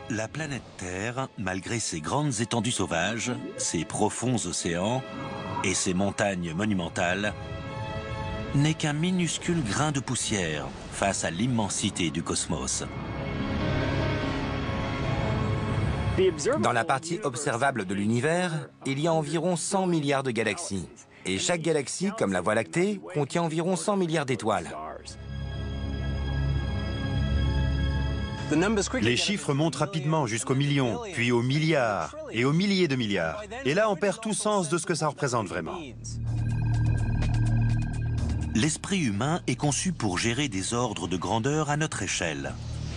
La planète Terre, malgré ses grandes étendues sauvages, ses profonds océans et ses montagnes monumentales, n'est qu'un minuscule grain de poussière face à l'immensité du cosmos. Dans la partie observable de l'univers, il y a environ 100 milliards de galaxies. Et chaque galaxie, comme la Voie lactée, contient environ 100 milliards d'étoiles. Les chiffres montent rapidement jusqu'aux millions, puis aux milliards et aux milliers de milliards. Et là, on perd tout sens de ce que ça représente vraiment. L'esprit humain est conçu pour gérer des ordres de grandeur à notre échelle.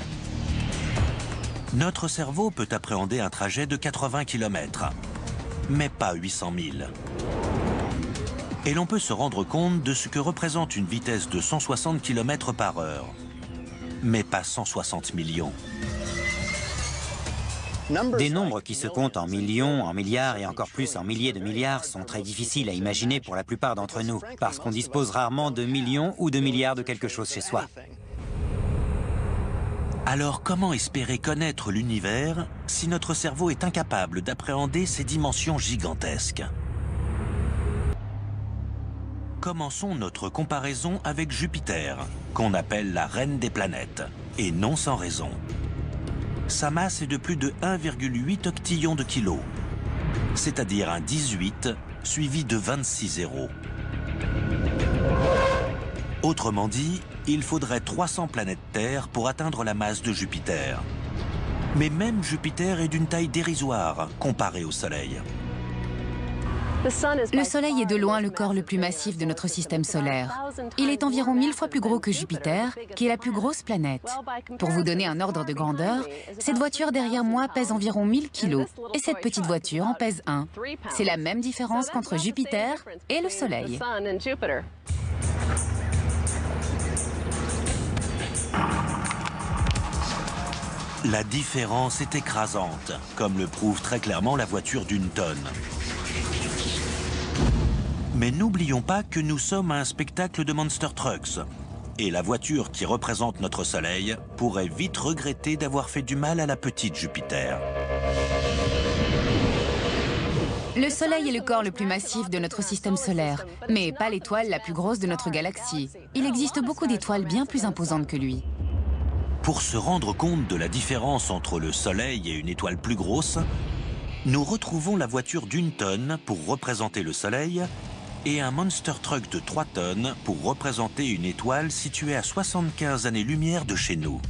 Notre cerveau peut appréhender un trajet de 80 km, mais pas 800 000. Et l'on peut se rendre compte de ce que représente une vitesse de 160 km par heure, mais pas 160 millions. Des nombres qui se comptent en millions, en milliards et encore plus en milliers de milliards sont très difficiles à imaginer pour la plupart d'entre nous, parce qu'on dispose rarement de millions ou de milliards de quelque chose chez soi. Alors comment espérer connaître l'univers si notre cerveau est incapable d'appréhender ces dimensions gigantesques? Commençons notre comparaison avec Jupiter, qu'on appelle la reine des planètes, et non sans raison. Sa masse est de plus de 1,8 octillons de kilos, c'est-à-dire un 18 suivi de 26 zéros. Autrement dit, il faudrait 300 planètes Terre pour atteindre la masse de Jupiter. Mais même Jupiter est d'une taille dérisoire comparée au Soleil. Le Soleil est de loin le corps le plus massif de notre système solaire. Il est environ 1000 fois plus gros que Jupiter, qui est la plus grosse planète. Pour vous donner un ordre de grandeur, cette voiture derrière moi pèse environ 1000 kilos, et cette petite voiture en pèse 1. C'est la même différence qu'entre Jupiter et le Soleil. La différence est écrasante, comme le prouve très clairement la voiture d'une tonne. Mais n'oublions pas que nous sommes à un spectacle de Monster Trucks. Et la voiture qui représente notre Soleil pourrait vite regretter d'avoir fait du mal à la petite Jupiter. Le Soleil est le corps le plus massif de notre système solaire, mais pas l'étoile la plus grosse de notre galaxie. Il existe beaucoup d'étoiles bien plus imposantes que lui. Pour se rendre compte de la différence entre le Soleil et une étoile plus grosse, nous retrouvons la voiture d'une tonne pour représenter le Soleil et un Monster Truck de 3 tonnes pour représenter une étoile située à 75 années-lumière de chez nous.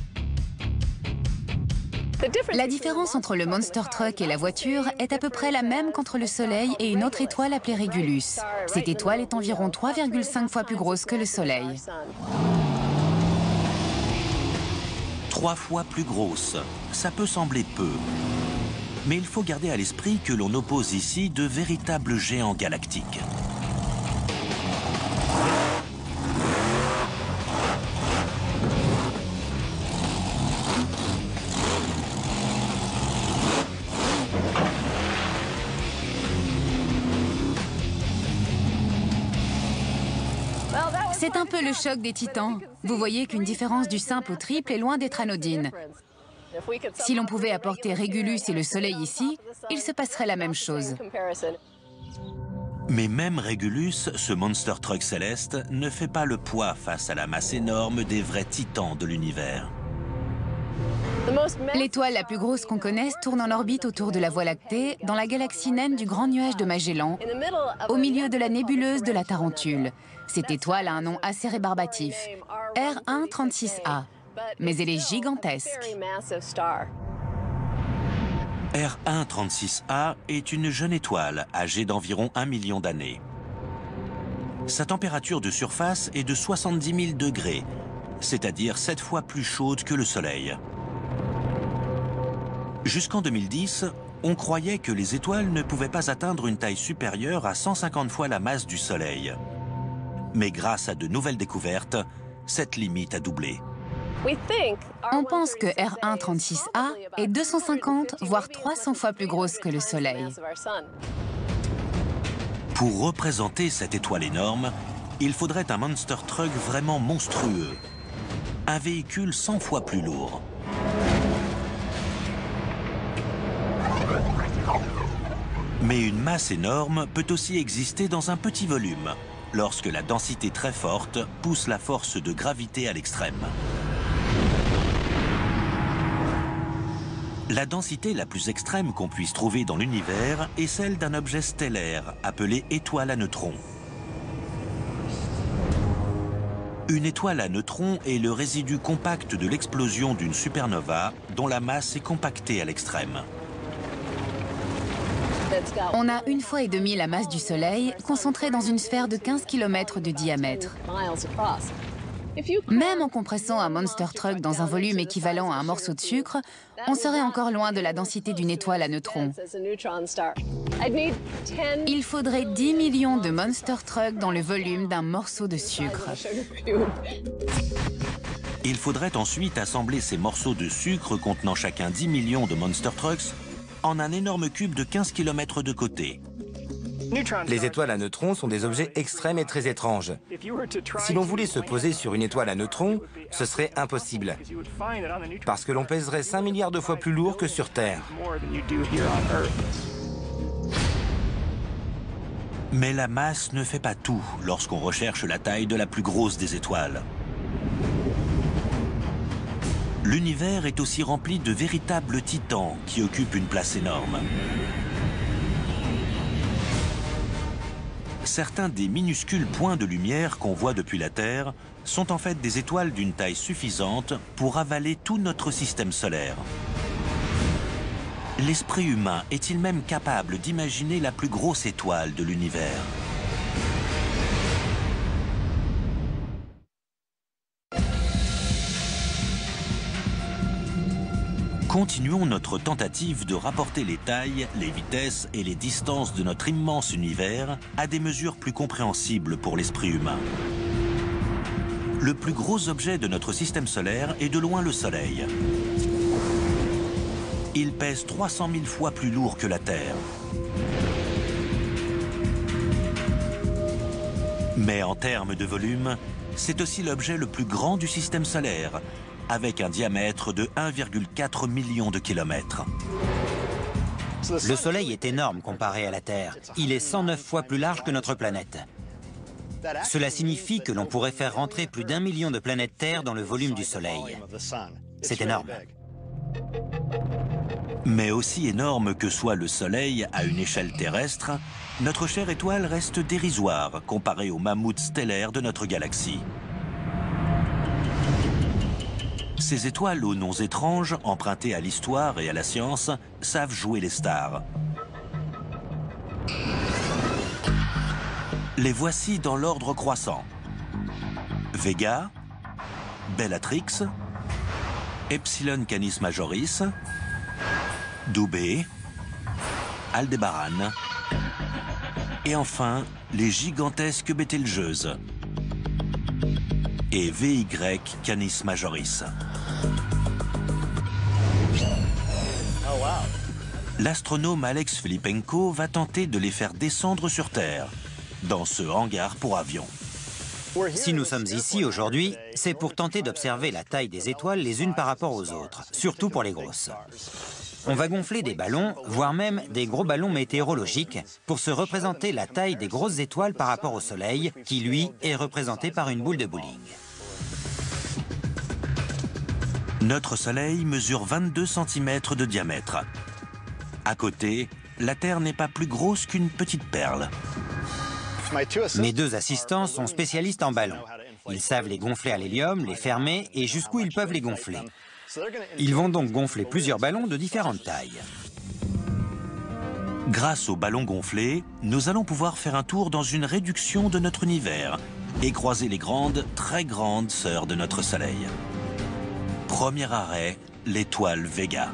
La différence entre le Monster Truck et la voiture est à peu près la même qu'entre le Soleil et une autre étoile appelée Régulus. Cette étoile est environ 3,5 fois plus grosse que le Soleil. 3 fois plus grosse, ça peut sembler peu. Mais il faut garder à l'esprit que l'on oppose ici de véritables géants galactiques. C'est un peu le choc des titans. Vous voyez qu'une différence du simple au triple est loin d'être anodine. Si l'on pouvait apporter Régulus et le Soleil ici, il se passerait la même chose. Mais même Régulus, ce Monster Truck céleste, ne fait pas le poids face à la masse énorme des vrais titans de l'univers. L'étoile la plus grosse qu'on connaisse tourne en orbite autour de la Voie lactée, dans la galaxie naine du Grand Nuage de Magellan, au milieu de la nébuleuse de la Tarentule. Cette étoile a un nom assez rébarbatif, R136A, mais elle est gigantesque. R136A est une jeune étoile âgée d'environ 1 million d'années. Sa température de surface est de 70 000 degrés, c'est-à-dire 7 fois plus chaude que le Soleil. Jusqu'en 2010, on croyait que les étoiles ne pouvaient pas atteindre une taille supérieure à 150 fois la masse du Soleil. Mais grâce à de nouvelles découvertes, cette limite a doublé. On pense que R136A est 250 voire 300 fois plus grosse que le Soleil. Pour représenter cette étoile énorme, il faudrait un Monster Truck vraiment monstrueux. Un véhicule 100 fois plus lourd. Mais une masse énorme peut aussi exister dans un petit volume, lorsque la densité très forte pousse la force de gravité à l'extrême. La densité la plus extrême qu'on puisse trouver dans l'univers est celle d'un objet stellaire appelé étoile à neutrons. Une étoile à neutrons est le résidu compact de l'explosion d'une supernova dont la masse est compactée à l'extrême. On a 1,5 fois la masse du Soleil concentrée dans une sphère de 15 km de diamètre. Même en compressant un monster truck dans un volume équivalent à un morceau de sucre, on serait encore loin de la densité d'une étoile à neutrons. Il faudrait 10 millions de monster trucks dans le volume d'un morceau de sucre. Il faudrait ensuite assembler ces morceaux de sucre contenant chacun 10 millions de monster trucks en un énorme cube de 15 km de côté. Les étoiles à neutrons sont des objets extrêmes et très étranges. Si l'on voulait se poser sur une étoile à neutrons, ce serait impossible, parce que l'on pèserait 5 milliards de fois plus lourd que sur Terre. Mais la masse ne fait pas tout lorsqu'on recherche la taille de la plus grosse des étoiles. L'univers est aussi rempli de véritables titans qui occupent une place énorme. Certains des minuscules points de lumière qu'on voit depuis la Terre sont en fait des étoiles d'une taille suffisante pour avaler tout notre système solaire. L'esprit humain est-il même capable d'imaginer la plus grosse étoile de l'univers ? Continuons notre tentative de rapporter les tailles, les vitesses et les distances de notre immense univers à des mesures plus compréhensibles pour l'esprit humain. Le plus gros objet de notre système solaire est de loin le Soleil. Il pèse 300 000 fois plus lourd que la Terre. Mais en termes de volume, c'est aussi l'objet le plus grand du système solaire, avec un diamètre de 1,4 million de kilomètres. Le Soleil est énorme comparé à la Terre. Il est 109 fois plus large que notre planète. Cela signifie que l'on pourrait faire rentrer plus d'1 million de planètes Terre dans le volume du Soleil. C'est énorme. Mais aussi énorme que soit le Soleil à une échelle terrestre, notre chère étoile reste dérisoire comparée aux mammouths stellaires de notre galaxie. Ces étoiles aux noms étranges, empruntés à l'histoire et à la science, savent jouer les stars. Les voici dans l'ordre croissant. Vega, Bellatrix, Epsilon Canis Majoris, Dubhe, Aldébaran, et enfin les gigantesques Bételgeuses et VY Canis Majoris. L'astronome Alex Filippenko va tenter de les faire descendre sur Terre, dans ce hangar pour avions. Si nous sommes ici aujourd'hui, c'est pour tenter d'observer la taille des étoiles les unes par rapport aux autres, surtout pour les grosses. On va gonfler des ballons, voire même des gros ballons météorologiques, pour se représenter la taille des grosses étoiles par rapport au Soleil, qui, lui, est représenté par une boule de bowling. Notre Soleil mesure 22 cm de diamètre. À côté, la Terre n'est pas plus grosse qu'une petite perle. Mes deux assistants sont spécialistes en ballons. Ils savent les gonfler à l'hélium, les fermer et jusqu'où ils peuvent les gonfler. Ils vont donc gonfler plusieurs ballons de différentes tailles. Grâce aux ballons gonflés, nous allons pouvoir faire un tour dans une réduction de notre univers et croiser les grandes, très grandes sœurs de notre Soleil. Premier arrêt, l'étoile Vega.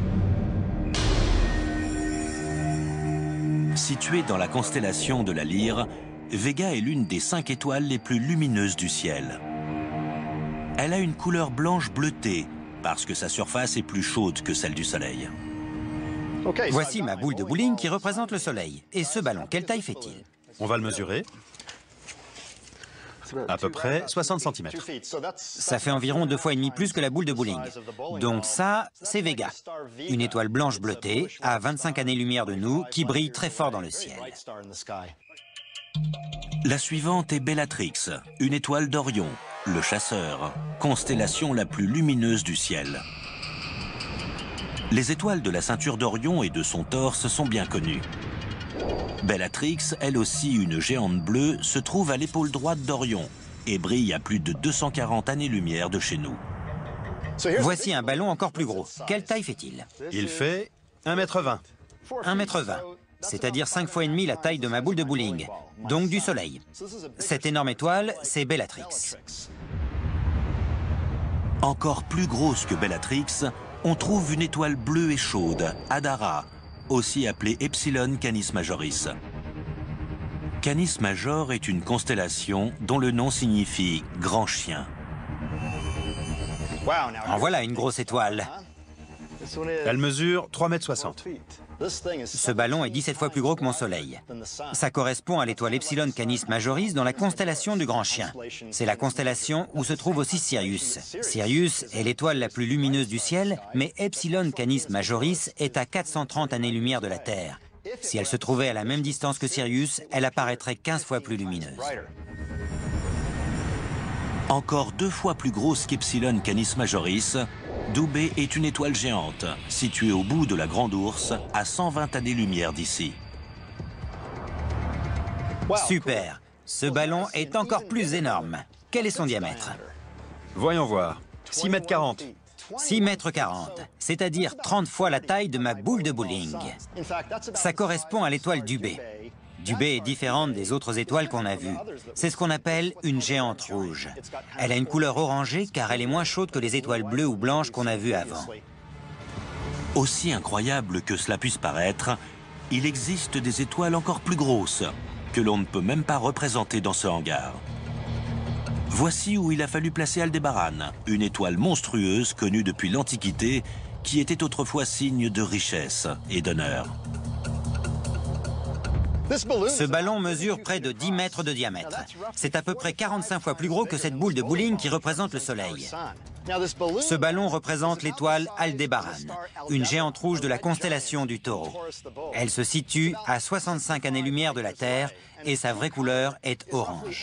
Située dans la constellation de la Lyre, Vega est l'une des 5 étoiles les plus lumineuses du ciel. Elle a une couleur blanche bleutée, parce que sa surface est plus chaude que celle du Soleil. Voici ma boule de bowling qui représente le Soleil. Et ce ballon, quelle taille fait-il? On va le mesurer. à peu près 60 cm. Ça fait environ 2,5 fois plus que la boule de bowling. Donc ça, c'est Vega, une étoile blanche bleutée à 25 années-lumière de nous qui brille très fort dans le ciel. La suivante est Bellatrix, une étoile d'Orion, le chasseur, constellation la plus lumineuse du ciel. Les étoiles de la ceinture d'Orion et de son torse sont bien connues. Bellatrix, elle aussi une géante bleue, se trouve à l'épaule droite d'Orion et brille à plus de 240 années-lumière de chez nous. Voici un ballon encore plus gros. Quelle taille fait-il? Il fait 1,20 m. 1,20 m, c'est-à-dire 5,5 fois la taille de ma boule de bowling, donc du Soleil. Cette énorme étoile, c'est Bellatrix. Encore plus grosse que Bellatrix, on trouve une étoile bleue et chaude, Hadara, aussi appelée Epsilon Canis Majoris. Canis Major est une constellation dont le nom signifie « grand chien ». En voilà une grosse étoile. Elle mesure 3,60 m. Ce ballon est 17 fois plus gros que mon Soleil. Ça correspond à l'étoile Epsilon Canis Majoris dans la constellation du Grand Chien. C'est la constellation où se trouve aussi Sirius. Sirius est l'étoile la plus lumineuse du ciel, mais Epsilon Canis Majoris est à 430 années-lumière de la Terre. Si elle se trouvait à la même distance que Sirius, elle apparaîtrait 15 fois plus lumineuse. Encore 2 fois plus grosse qu'Epsilon Canis Majoris, Dubhe est une étoile géante, située au bout de la Grande Ourse, à 120 années-lumière d'ici. Super! Ce ballon est encore plus énorme. Quel est son diamètre? Voyons voir. 6,40 m. 6,40 m, c'est-à-dire 30 fois la taille de ma boule de bowling. Ça correspond à l'étoile Dubhe. Dubhe est différente des autres étoiles qu'on a vues. C'est ce qu'on appelle une géante rouge. Elle a une couleur orangée car elle est moins chaude que les étoiles bleues ou blanches qu'on a vues avant. Aussi incroyable que cela puisse paraître, il existe des étoiles encore plus grosses, que l'on ne peut même pas représenter dans ce hangar. Voici où il a fallu placer Aldébaran, une étoile monstrueuse connue depuis l'Antiquité, qui était autrefois signe de richesse et d'honneur. Ce ballon mesure près de 10 mètres de diamètre. C'est à peu près 45 fois plus gros que cette boule de bowling qui représente le Soleil. Ce ballon représente l'étoile Aldébaran, une géante rouge de la constellation du Taureau. Elle se situe à 65 années-lumière de la Terre et sa vraie couleur est orange.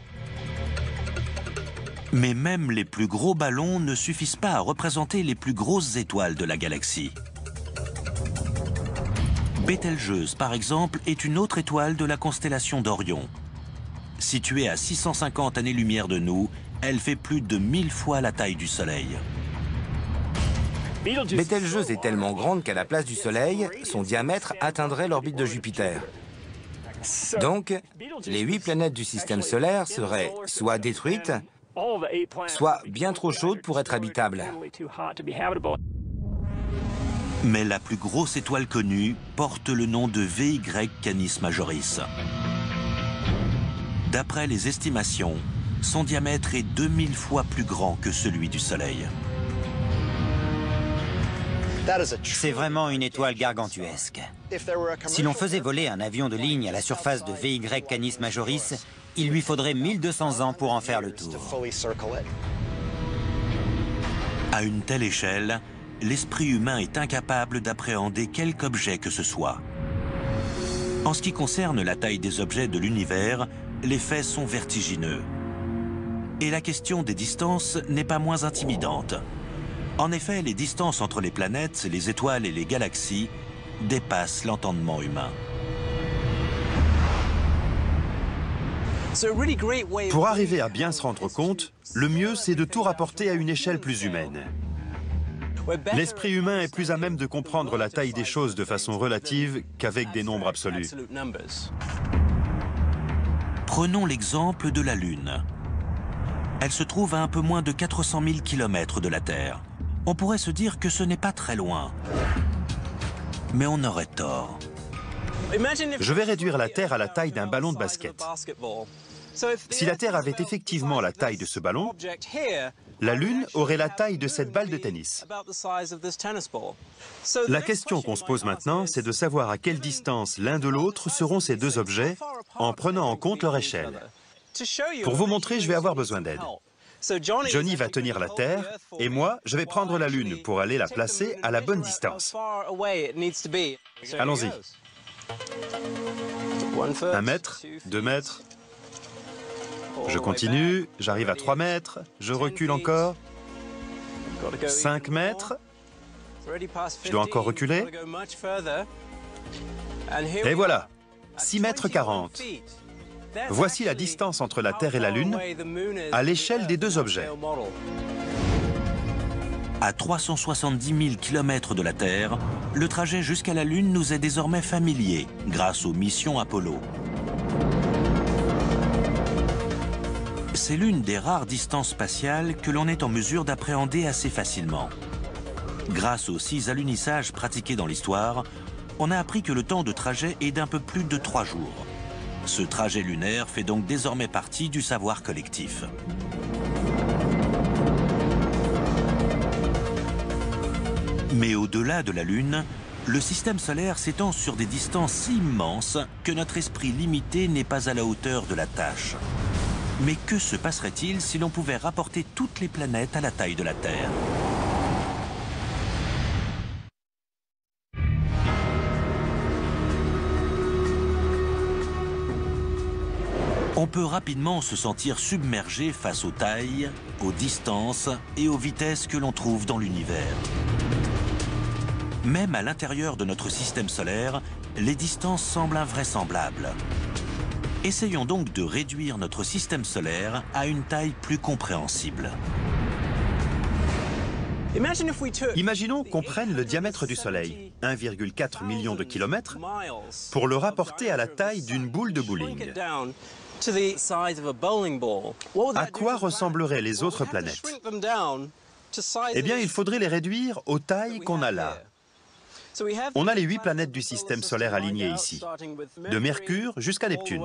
Mais même les plus gros ballons ne suffisent pas à représenter les plus grosses étoiles de la galaxie. Bételgeuse, par exemple, est une autre étoile de la constellation d'Orion. Située à 650 années-lumière de nous, elle fait plus de 1000 fois la taille du Soleil. Bételgeuse est tellement grande qu'à la place du Soleil, son diamètre atteindrait l'orbite de Jupiter. Donc, les 8 planètes du système solaire seraient soit détruites, soit bien trop chaudes pour être habitables. Mais la plus grosse étoile connue porte le nom de VY Canis Majoris. D'après les estimations, son diamètre est 2000 fois plus grand que celui du Soleil. C'est vraiment une étoile gargantuesque. Si l'on faisait voler un avion de ligne à la surface de VY Canis Majoris, il lui faudrait 1200 ans pour en faire le tour. À une telle échelle, l'esprit humain est incapable d'appréhender quelque objet que ce soit. En ce qui concerne la taille des objets de l'univers, les faits sont vertigineux. Et la question des distances n'est pas moins intimidante. En effet, les distances entre les planètes, les étoiles et les galaxies dépassent l'entendement humain. Pour arriver à bien se rendre compte, le mieux c'est de tout rapporter à une échelle plus humaine. L'esprit humain est plus à même de comprendre la taille des choses de façon relative qu'avec des nombres absolus. Prenons l'exemple de la Lune. Elle se trouve à un peu moins de 400 000 km de la Terre. On pourrait se dire que ce n'est pas très loin. Mais on aurait tort. Je vais réduire la Terre à la taille d'un ballon de basket. Si la Terre avait effectivement la taille de ce ballon, la Lune aurait la taille de cette balle de tennis. La question qu'on se pose maintenant, c'est de savoir à quelle distance l'un de l'autre seront ces deux objets en prenant en compte leur échelle. Pour vous montrer, je vais avoir besoin d'aide. Johnny va tenir la Terre et moi, je vais prendre la Lune pour aller la placer à la bonne distance. Allons-y. 1 mètre, 2 mètres. Je continue, j'arrive à 3 mètres, je recule encore. 5 mètres. Je dois encore reculer. Et voilà, 6 mètres 40. Voici la distance entre la Terre et la Lune à l'échelle des deux objets. À 370 000 km de la Terre, le trajet jusqu'à la Lune nous est désormais familier grâce aux missions Apollo. C'est l'une des rares distances spatiales que l'on est en mesure d'appréhender assez facilement. Grâce aux 6 alunissages pratiqués dans l'histoire, on a appris que le temps de trajet est d'un peu plus de 3 jours. Ce trajet lunaire fait donc désormais partie du savoir collectif. Mais au-delà de la Lune, le système solaire s'étend sur des distances si immenses que notre esprit limité n'est pas à la hauteur de la tâche. Mais que se passerait-il si l'on pouvait rapporter toutes les planètes à la taille de la Terre ? On peut rapidement se sentir submergé face aux tailles, aux distances et aux vitesses que l'on trouve dans l'univers. Même à l'intérieur de notre système solaire, les distances semblent invraisemblables. Essayons donc de réduire notre système solaire à une taille plus compréhensible. Imaginons qu'on prenne le diamètre du Soleil, 1,4 million de kilomètres, pour le rapporter à la taille d'une boule de bowling. À quoi ressembleraient les autres planètes? Eh bien, il faudrait les réduire aux tailles qu'on a là. On a les 8 planètes du système solaire alignées ici, de Mercure jusqu'à Neptune.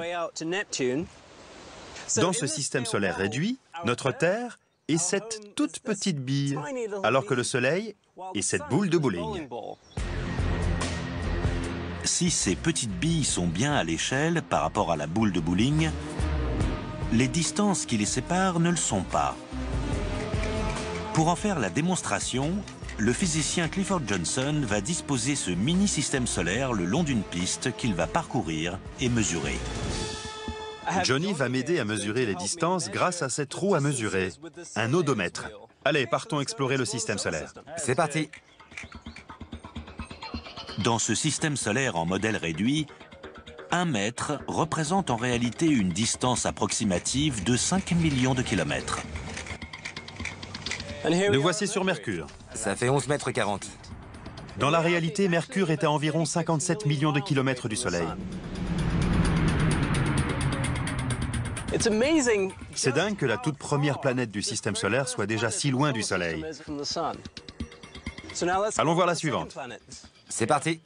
Dans ce système solaire réduit, notre Terre est cette toute petite bille, alors que le Soleil est cette boule de bowling. Si ces petites billes sont bien à l'échelle par rapport à la boule de bowling, les distances qui les séparent ne le sont pas. Pour en faire la démonstration, le physicien Clifford Johnson va disposer ce mini-système solaire le long d'une piste qu'il va parcourir et mesurer. Johnny va m'aider à mesurer les distances grâce à cette roue à mesurer, un odomètre. Allez, partons explorer le système solaire. C'est parti. Dans ce système solaire en modèle réduit, 1 mètre représente en réalité une distance approximative de 5 millions de kilomètres. Nous voici sur Mercure. Ça fait 11 mètres 40. Dans la réalité, Mercure est à environ 57 millions de kilomètres du Soleil. C'est dingue que la toute première planète du système solaire soit déjà si loin du Soleil. Allons voir la suivante. C'est parti.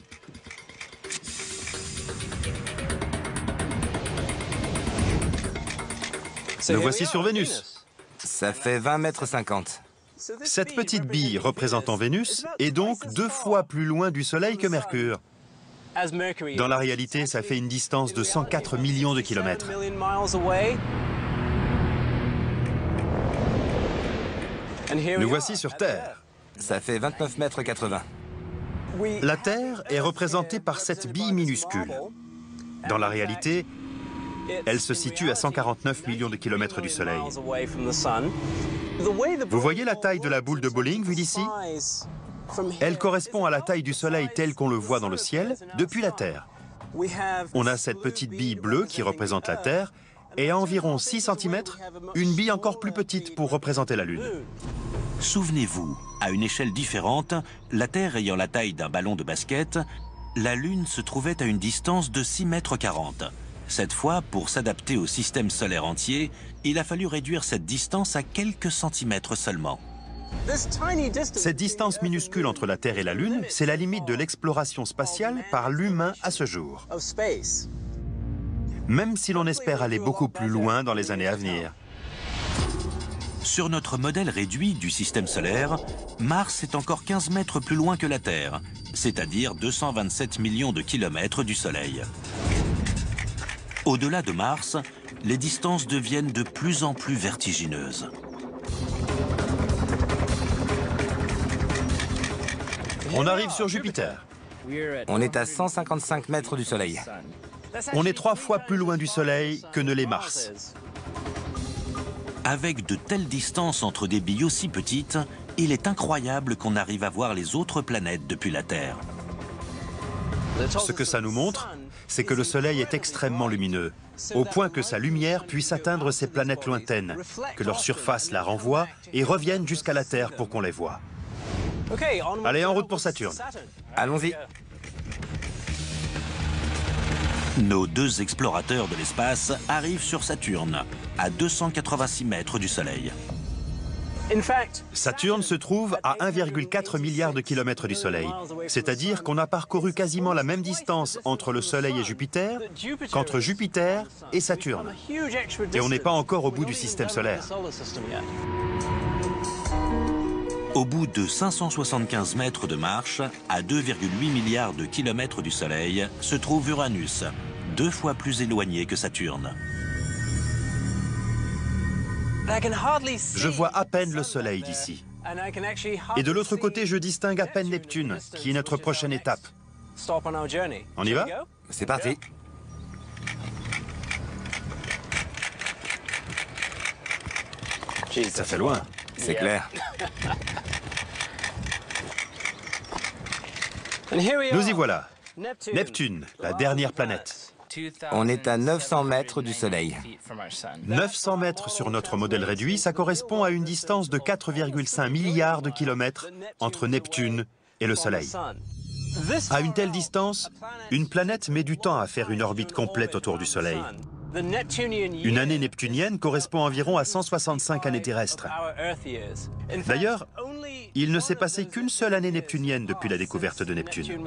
Nous voici sur Vénus. Ça fait 20 mètres 50. Cette petite bille représentant Vénus est donc 2 fois plus loin du Soleil que Mercure. Dans la réalité, ça fait une distance de 104 millions de kilomètres. Nous voici sur Terre. Ça fait 29 mètres 80. La Terre est représentée par cette bille minuscule. Dans la réalité, elle se situe à 149 millions de kilomètres du Soleil. Vous voyez la taille de la boule de bowling vue d'ici? Elle correspond à la taille du Soleil tel qu'on le voit dans le ciel depuis la Terre. On a cette petite bille bleue qui représente la Terre et à environ 6 cm, une bille encore plus petite pour représenter la Lune. Souvenez-vous, à une échelle différente, la Terre ayant la taille d'un ballon de basket, la Lune se trouvait à une distance de 6 mètres 40. Cette fois, pour s'adapter au système solaire entier, il a fallu réduire cette distance à quelques centimètres seulement. Cette distance minuscule entre la Terre et la Lune, c'est la limite de l'exploration spatiale par l'humain à ce jour. Même si l'on espère aller beaucoup plus loin dans les années à venir. Sur notre modèle réduit du système solaire, Mars est encore 15 mètres plus loin que la Terre, c'est-à-dire 227 millions de kilomètres du Soleil. Au-delà de Mars, les distances deviennent de plus en plus vertigineuses. On arrive sur Jupiter. On est à 155 mètres du Soleil. On est 3 fois plus loin du Soleil que ne l'est Mars. Avec de telles distances entre des billes aussi petites, il est incroyable qu'on arrive à voir les autres planètes depuis la Terre. Ce que ça nous montre, c'est que le Soleil est extrêmement lumineux, au point que sa lumière puisse atteindre ces planètes lointaines, que leur surface la renvoie et revienne jusqu'à la Terre pour qu'on les voie. Allez, en route pour Saturne. Allons-y. Nos 2 explorateurs de l'espace arrivent sur Saturne, à 286 mètres du Soleil. Saturne se trouve à 1,4 milliard de kilomètres du Soleil, c'est-à-dire qu'on a parcouru quasiment la même distance entre le Soleil et Jupiter qu'entre Jupiter et Saturne. Et on n'est pas encore au bout du système solaire. Au bout de 575 mètres de marche, à 2,8 milliards de kilomètres du Soleil, se trouve Uranus, 2 fois plus éloigné que Saturne. Je vois à peine le Soleil d'ici. Et de l'autre côté, je distingue à peine Neptune, qui est notre prochaine étape. On y va? C'est parti. Ça fait loin. C'est clair. Nous y voilà. Neptune, la dernière planète. On est à 900 mètres du Soleil. 900 mètres sur notre modèle réduit, ça correspond à une distance de 4,5 milliards de kilomètres entre Neptune et le Soleil. À une telle distance, une planète met du temps à faire une orbite complète autour du Soleil. Une année neptunienne correspond environ à 165 années terrestres. D'ailleurs, il ne s'est passé qu'une seule année neptunienne depuis la découverte de Neptune.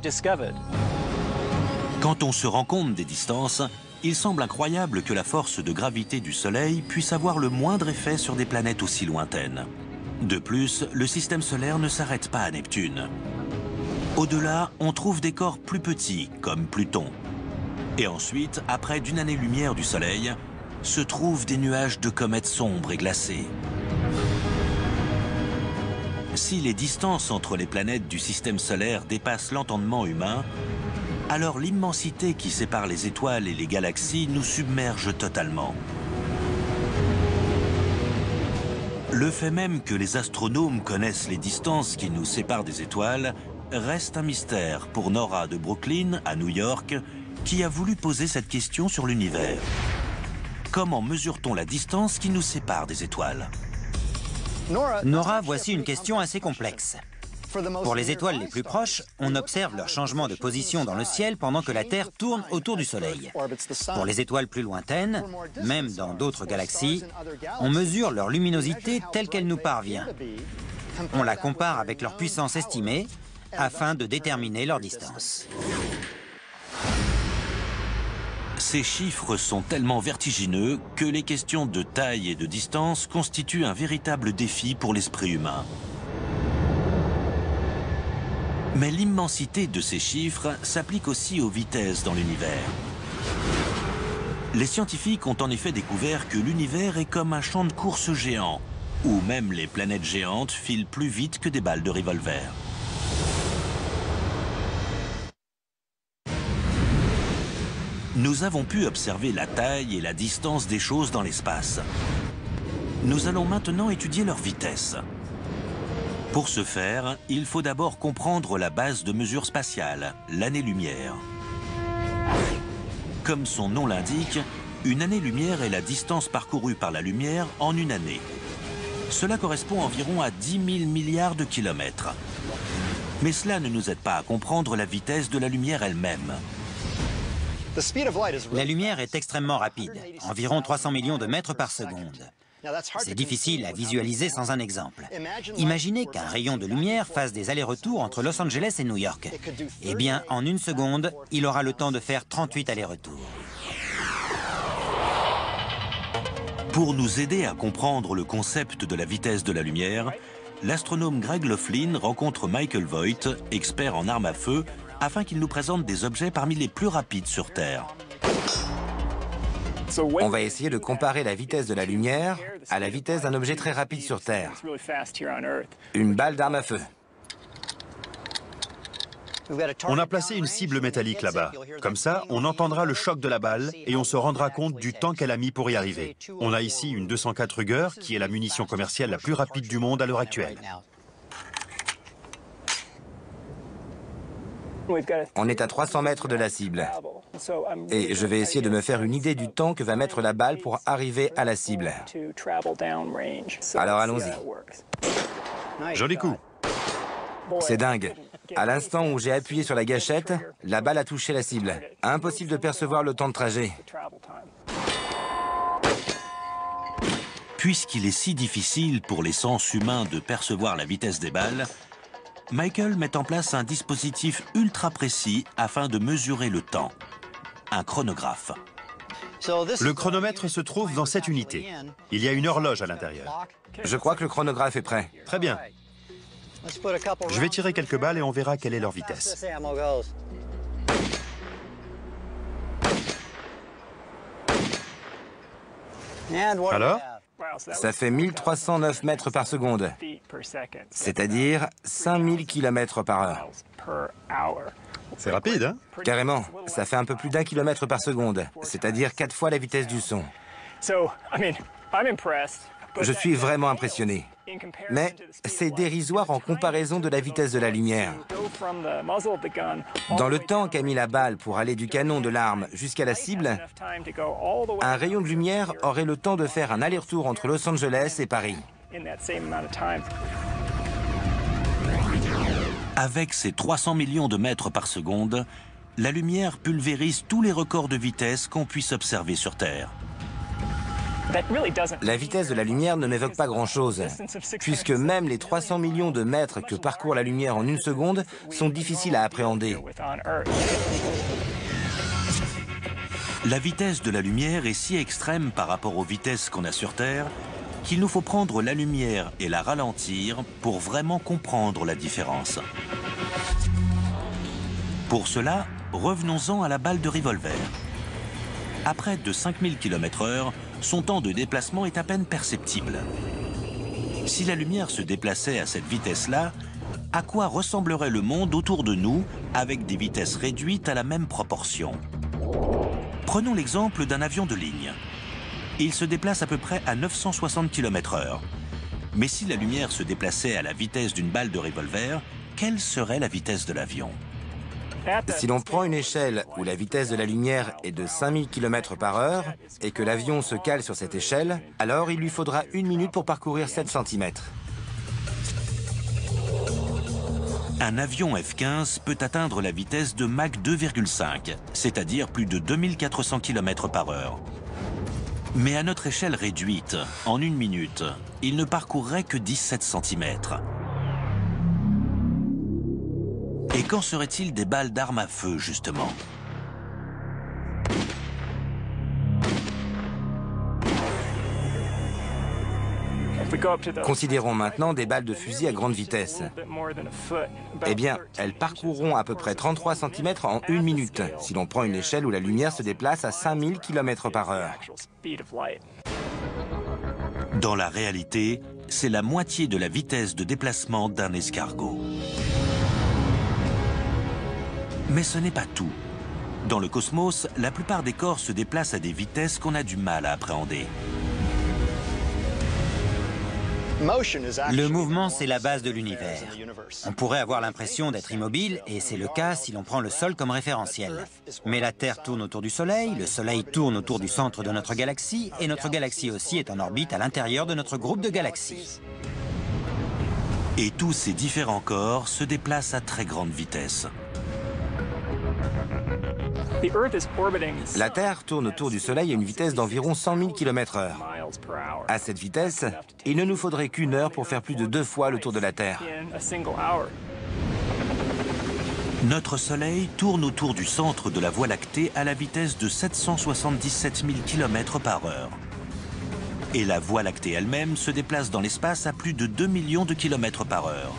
Quand on se rend compte des distances, il semble incroyable que la force de gravité du Soleil puisse avoir le moindre effet sur des planètes aussi lointaines. De plus, le système solaire ne s'arrête pas à Neptune. Au-delà, on trouve des corps plus petits, comme Pluton. Et ensuite, à près d'une année-lumière du Soleil, se trouvent des nuages de comètes sombres et glacées. Si les distances entre les planètes du système solaire dépassent l'entendement humain, alors l'immensité qui sépare les étoiles et les galaxies nous submerge totalement. Le fait même que les astronomes connaissent les distances qui nous séparent des étoiles reste un mystère pour Nora de Brooklyn, à New York, qui a voulu poser cette question sur l'univers. Comment mesure-t-on la distance qui nous sépare des étoiles? Nora, voici une question assez complexe. Pour les étoiles les plus proches, on observe leur changement de position dans le ciel pendant que la Terre tourne autour du Soleil. Pour les étoiles plus lointaines, même dans d'autres galaxies, on mesure leur luminosité telle qu'elle nous parvient. On la compare avec leur puissance estimée afin de déterminer leur distance. Ces chiffres sont tellement vertigineux que les questions de taille et de distance constituent un véritable défi pour l'esprit humain. Mais l'immensité de ces chiffres s'applique aussi aux vitesses dans l'univers. Les scientifiques ont en effet découvert que l'univers est comme un champ de course géant, où même les planètes géantes filent plus vite que des balles de revolver. Nous avons pu observer la taille et la distance des choses dans l'espace. Nous allons maintenant étudier leur vitesse. Pour ce faire, il faut d'abord comprendre la base de mesure spatiale, l'année-lumière. Comme son nom l'indique, une année-lumière est la distance parcourue par la lumière en une année. Cela correspond environ à 10 000 milliards de kilomètres. Mais cela ne nous aide pas à comprendre la vitesse de la lumière elle-même. La lumière est extrêmement rapide, environ 300 millions de mètres par seconde. C'est difficile à visualiser sans un exemple. Imaginez qu'un rayon de lumière fasse des allers-retours entre Los Angeles et New York. Eh bien, en une seconde, il aura le temps de faire 38 allers-retours. Pour nous aider à comprendre le concept de la vitesse de la lumière, l'astronome Greg Laughlin rencontre Michael Voigt, expert en armes à feu, afin qu'il nous présente des objets parmi les plus rapides sur Terre. On va essayer de comparer la vitesse de la lumière à la vitesse d'un objet très rapide sur Terre. Une balle d'arme à feu. On a placé une cible métallique là-bas. Comme ça, on entendra le choc de la balle et on se rendra compte du temps qu'elle a mis pour y arriver. On a ici une 204 Ruger, qui est la munition commerciale la plus rapide du monde à l'heure actuelle. On est à 300 mètres de la cible. Et je vais essayer de me faire une idée du temps que va mettre la balle pour arriver à la cible. Alors allons-y. Joli coup. C'est dingue. À l'instant où j'ai appuyé sur la gâchette, la balle a touché la cible. Impossible de percevoir le temps de trajet. Puisqu'il est si difficile pour les sens humains de percevoir la vitesse des balles, Michael met en place un dispositif ultra précis afin de mesurer le temps. Un chronographe. Le chronomètre se trouve dans cette unité. Il y a une horloge à l'intérieur. Je crois que le chronographe est prêt. Très bien. Je vais tirer quelques balles et on verra quelle est leur vitesse. Alors? Ça fait 1309 mètres par seconde, c'est-à-dire 5000 km par heure. C'est rapide, hein? Carrément, ça fait un peu plus d'1 km par seconde, c'est-à-dire 4 fois la vitesse du son. Je suis vraiment impressionné. Mais c'est dérisoire en comparaison de la vitesse de la lumière. Dans le temps qu'a mis la balle pour aller du canon de l'arme jusqu'à la cible, un rayon de lumière aurait le temps de faire un aller-retour entre Los Angeles et Paris. Avec ses 300 millions de mètres par seconde, la lumière pulvérise tous les records de vitesse qu'on puisse observer sur Terre. La vitesse de la lumière ne m'évoque pas grand-chose, puisque même les 300 millions de mètres que parcourt la lumière en une seconde sont difficiles à appréhender. La vitesse de la lumière est si extrême par rapport aux vitesses qu'on a sur Terre qu'il nous faut prendre la lumière et la ralentir pour vraiment comprendre la différence. Pour cela, revenons-en à la balle de revolver. À près de 5000 km/h, son temps de déplacement est à peine perceptible. Si la lumière se déplaçait à cette vitesse-là, à quoi ressemblerait le monde autour de nous avec des vitesses réduites à la même proportion? Prenons l'exemple d'un avion de ligne. Il se déplace à peu près à 960 km/h. Mais si la lumière se déplaçait à la vitesse d'une balle de revolver, quelle serait la vitesse de l'avion? Si l'on prend une échelle où la vitesse de la lumière est de 5000 km par heure et que l'avion se cale sur cette échelle, alors il lui faudra 1 minute pour parcourir 7 cm. Un avion F-15 peut atteindre la vitesse de Mach 2,5, c'est-à-dire plus de 2400 km par heure. Mais à notre échelle réduite, en 1 minute, il ne parcourrait que 17 cm. Et qu'en serait-il des balles d'armes à feu, justement? Considérons maintenant des balles de fusil à grande vitesse. Eh bien, elles parcourront à peu près 33 cm en 1 minute, si l'on prend une échelle où la lumière se déplace à 5000 km par heure. Dans la réalité, c'est la moitié de la vitesse de déplacement d'un escargot. Mais ce n'est pas tout. Dans le cosmos, la plupart des corps se déplacent à des vitesses qu'on a du mal à appréhender. Le mouvement, c'est la base de l'univers. On pourrait avoir l'impression d'être immobile, et c'est le cas si l'on prend le Sol comme référentiel. Mais la Terre tourne autour du Soleil, le Soleil tourne autour du centre de notre galaxie, et notre galaxie aussi est en orbite à l'intérieur de notre groupe de galaxies. Et tous ces différents corps se déplacent à très grande vitesse. La Terre tourne autour du Soleil à une vitesse d'environ 100 000 km/h. À cette vitesse, il ne nous faudrait qu'1 heure pour faire plus de 2 fois le tour de la Terre. Notre Soleil tourne autour du centre de la Voie lactée à la vitesse de 777 000 km par heure. Et la Voie lactée elle-même se déplace dans l'espace à plus de 2 millions de km par heure.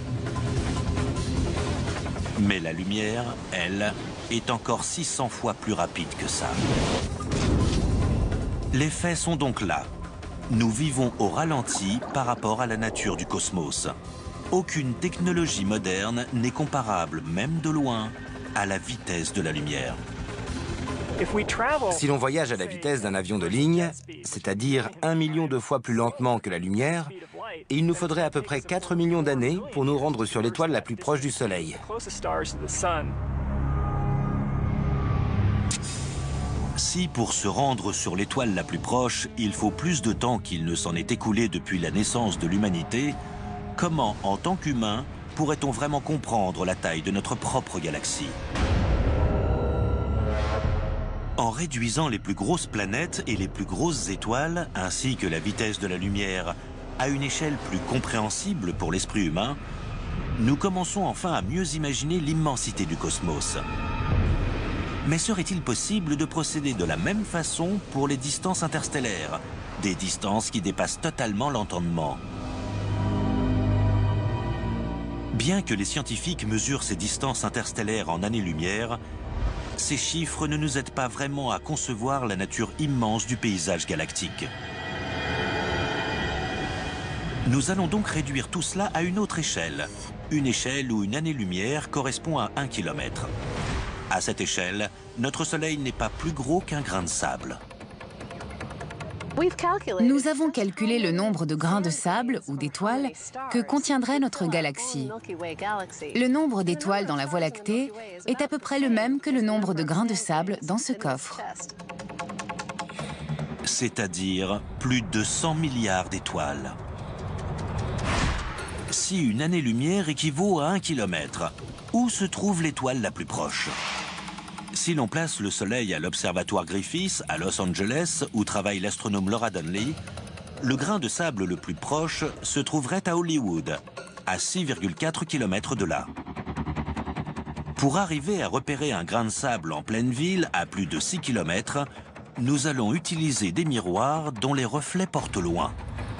Mais la lumière, elle, est encore 600 fois plus rapide que ça. Les faits sont donc là. Nous vivons au ralenti par rapport à la nature du cosmos. Aucune technologie moderne n'est comparable, même de loin, à la vitesse de la lumière. Si l'on voyage à la vitesse d'un avion de ligne, c'est-à-dire 1 million de fois plus lentement que la lumière, et il nous faudrait à peu près 4 millions d'années pour nous rendre sur l'étoile la plus proche du Soleil. Si pour se rendre sur l'étoile la plus proche, il faut plus de temps qu'il ne s'en est écoulé depuis la naissance de l'humanité, comment, en tant qu'humain, pourrait-on vraiment comprendre la taille de notre propre galaxie? En réduisant les plus grosses planètes et les plus grosses étoiles, ainsi que la vitesse de la lumière, à une échelle plus compréhensible pour l'esprit humain, nous commençons enfin à mieux imaginer l'immensité du cosmos. Mais serait-il possible de procéder de la même façon pour les distances interstellaires, des distances qui dépassent totalement l'entendement? Bien que les scientifiques mesurent ces distances interstellaires en années-lumière, ces chiffres ne nous aident pas vraiment à concevoir la nature immense du paysage galactique. Nous allons donc réduire tout cela à une autre échelle, une échelle où une année-lumière correspond à 1 kilomètre. À cette échelle, notre Soleil n'est pas plus gros qu'un grain de sable. Nous avons calculé le nombre de grains de sable ou d'étoiles que contiendrait notre galaxie. Le nombre d'étoiles dans la Voie lactée est à peu près le même que le nombre de grains de sable dans ce coffre. C'est-à-dire plus de 100 milliards d'étoiles. Si une année-lumière équivaut à 1 kilomètre, où se trouve l'étoile la plus proche? Si l'on place le Soleil à l'observatoire Griffith, à Los Angeles, où travaille l'astronome Laura Donnelly, le grain de sable le plus proche se trouverait à Hollywood, à 6,4 km de là. Pour arriver à repérer un grain de sable en pleine ville, à plus de 6 km, nous allons utiliser des miroirs dont les reflets portent loin.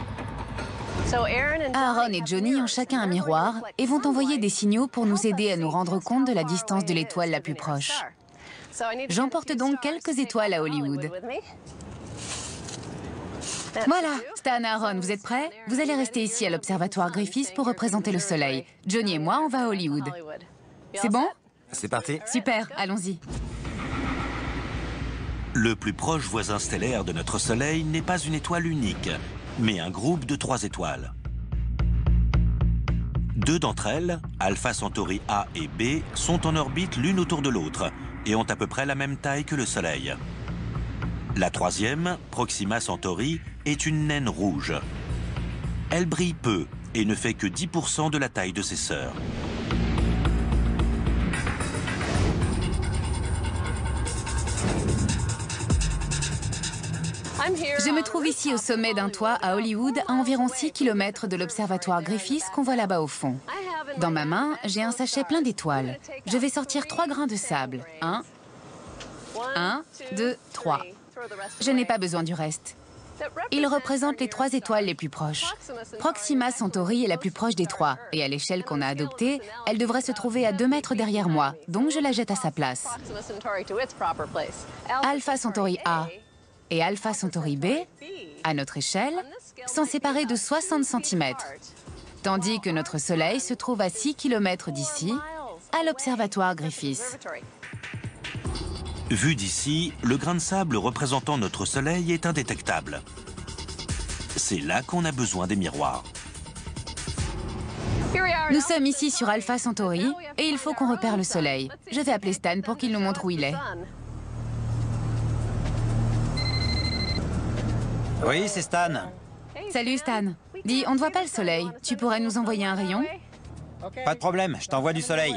Aaron et Johnny ont chacun un miroir et vont envoyer des signaux pour nous aider à nous rendre compte de la distance de l'étoile la plus proche. J'emporte donc quelques étoiles à Hollywood. Voilà, Stan, Aaron, vous êtes prêts? Vous allez rester ici à l'observatoire Griffith pour représenter le Soleil. Johnny et moi, on va à Hollywood. C'est bon? C'est parti. Super, allons-y. Le plus proche voisin stellaire de notre Soleil n'est pas une étoile unique, mais un groupe de 3 étoiles. 2 d'entre elles, Alpha Centauri A et B, sont en orbite l'une autour de l'autre et ont à peu près la même taille que le Soleil. La troisième, Proxima Centauri, est une naine rouge. Elle brille peu et ne fait que 10% de la taille de ses sœurs. Je me trouve ici au sommet d'un toit à Hollywood, à environ 6 km de l'observatoire Griffith qu'on voit là-bas au fond. Dans ma main, j'ai un sachet plein d'étoiles. Je vais sortir 3 grains de sable. 1, 2, 3. Je n'ai pas besoin du reste. Ils représentent les 3 étoiles les plus proches. Proxima Centauri est la plus proche des 3, et à l'échelle qu'on a adoptée, elle devrait se trouver à 2 mètres derrière moi, donc je la jette à sa place. Alpha Centauri A et Alpha Centauri B, à notre échelle, sont séparés de 60 cm, tandis que notre Soleil se trouve à 6 km d'ici, à l'observatoire Griffith. Vu d'ici, le grain de sable représentant notre Soleil est indétectable. C'est là qu'on a besoin des miroirs. Nous sommes ici sur Alpha Centauri, et il faut qu'on repère le Soleil. Je vais appeler Stan pour qu'il nous montre où il est. Oui, c'est Stan. Salut Stan. Dis, on ne voit pas le Soleil. Tu pourrais nous envoyer un rayon? Pas de problème, je t'envoie du soleil.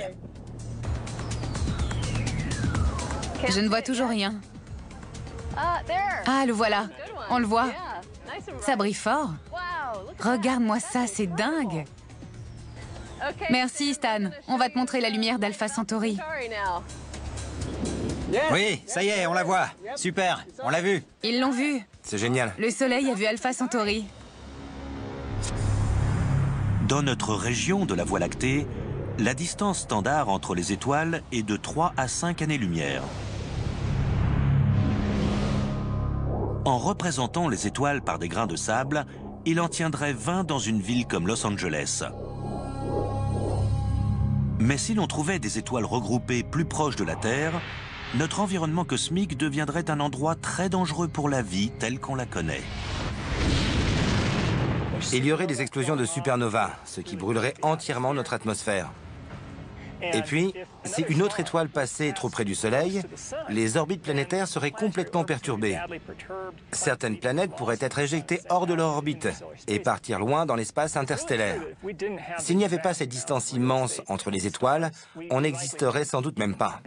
Je ne vois toujours rien. Ah, le voilà. On le voit. Ça brille fort. Regarde-moi ça, c'est dingue. Merci Stan. On va te montrer la lumière d'Alpha Centauri. Oui, ça y est, on la voit. Super, on l'a vu. Ils l'ont vu. C'est génial. Le Soleil a vu Alpha Centauri. Dans notre région de la Voie lactée, la distance standard entre les étoiles est de 3 à 5 années-lumière. En représentant les étoiles par des grains de sable, il en tiendrait 20 dans une ville comme Los Angeles. Mais si l'on trouvait des étoiles regroupées plus proches de la Terre, notre environnement cosmique deviendrait un endroit très dangereux pour la vie telle qu'on la connaît. Il y aurait des explosions de supernovas, ce qui brûlerait entièrement notre atmosphère. Et puis, si une autre étoile passait trop près du Soleil, les orbites planétaires seraient complètement perturbées. Certaines planètes pourraient être éjectées hors de leur orbite et partir loin dans l'espace interstellaire. S'il n'y avait pas cette distance immense entre les étoiles, on n'existerait sans doute même pas.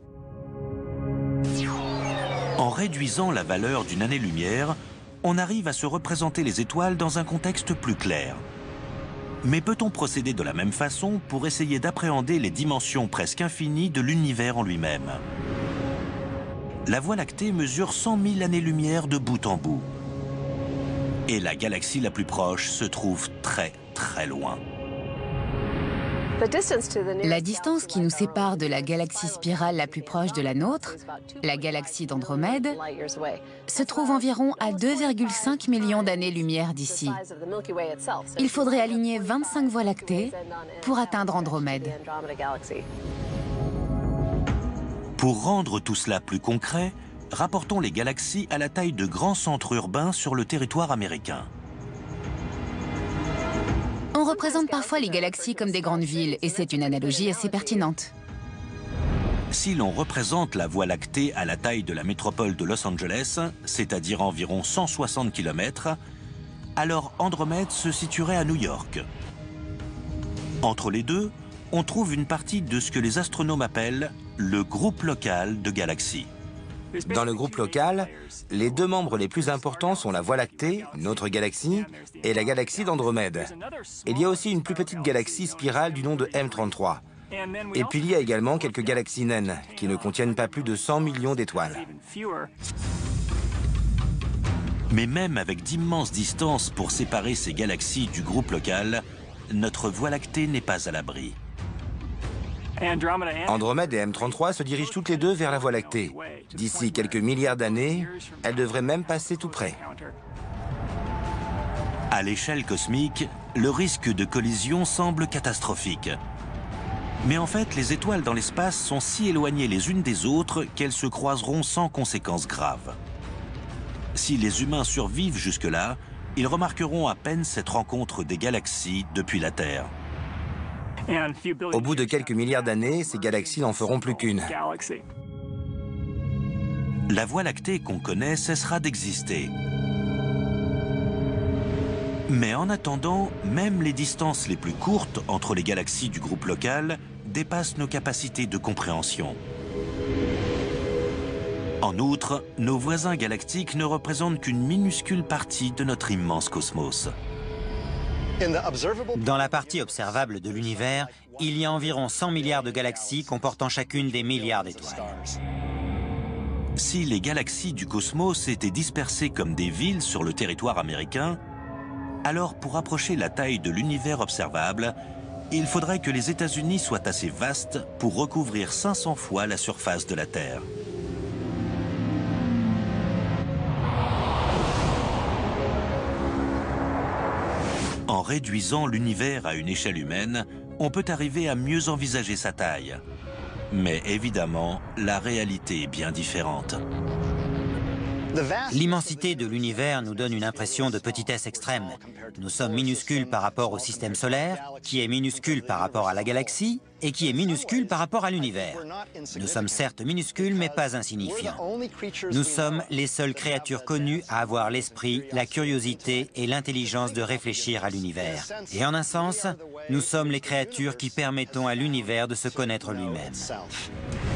En réduisant la valeur d'une année-lumière, on arrive à se représenter les étoiles dans un contexte plus clair. Mais peut-on procéder de la même façon pour essayer d'appréhender les dimensions presque infinies de l'univers en lui-même? La Voie lactée mesure 100 000 années-lumière de bout en bout. Et la galaxie la plus proche se trouve très très loin. La distance qui nous sépare de la galaxie spirale la plus proche de la nôtre, la galaxie d'Andromède, se trouve environ à 2,5 millions d'années-lumière d'ici. Il faudrait aligner 25 voies lactées pour atteindre Andromède. Pour rendre tout cela plus concret, rapportons les galaxies à la taille de grands centres urbains sur le territoire américain. On représente parfois les galaxies comme des grandes villes, et c'est une analogie assez pertinente. Si l'on représente la Voie lactée à la taille de la métropole de Los Angeles, c'est-à-dire environ 160 km, alors Andromède se situerait à New York. Entre les deux, on trouve une partie de ce que les astronomes appellent le groupe local de galaxies. Dans le groupe local, les deux membres les plus importants sont la Voie lactée, notre galaxie, et la galaxie d'Andromède. Il y a aussi une plus petite galaxie spirale du nom de M33. Et puis il y a également quelques galaxies naines, qui ne contiennent pas plus de 100 millions d'étoiles. Mais même avec d'immenses distances pour séparer ces galaxies du groupe local, notre Voie lactée n'est pas à l'abri. Andromède et M33 se dirigent toutes les deux vers la Voie lactée. D'ici quelques milliards d'années, elles devraient même passer tout près. À l'échelle cosmique, le risque de collision semble catastrophique. Mais en fait, les étoiles dans l'espace sont si éloignées les unes des autres qu'elles se croiseront sans conséquences graves. Si les humains survivent jusque-là, ils remarqueront à peine cette rencontre des galaxies depuis la Terre. Au bout de quelques milliards d'années, ces galaxies n'en feront plus qu'une. La Voie lactée qu'on connaît cessera d'exister. Mais en attendant, même les distances les plus courtes entre les galaxies du groupe local dépassent nos capacités de compréhension. En outre, nos voisins galactiques ne représentent qu'une minuscule partie de notre immense cosmos. Dans la partie observable de l'univers, il y a environ 100 milliards de galaxies comportant chacune des milliards d'étoiles. Si les galaxies du cosmos étaient dispersées comme des villes sur le territoire américain, alors pour approcher la taille de l'univers observable, il faudrait que les États-Unis soient assez vastes pour recouvrir 500 fois la surface de la Terre. En réduisant l'univers à une échelle humaine, on peut arriver à mieux envisager sa taille. Mais évidemment, la réalité est bien différente. L'immensité de l'univers nous donne une impression de petitesse extrême. Nous sommes minuscules par rapport au système solaire, qui est minuscule par rapport à la galaxie, et qui est minuscule par rapport à l'univers. Nous sommes certes minuscules, mais pas insignifiants. Nous sommes les seules créatures connues à avoir l'esprit, la curiosité et l'intelligence de réfléchir à l'univers. Et en un sens, nous sommes les créatures qui permettons à l'univers de se connaître lui-même.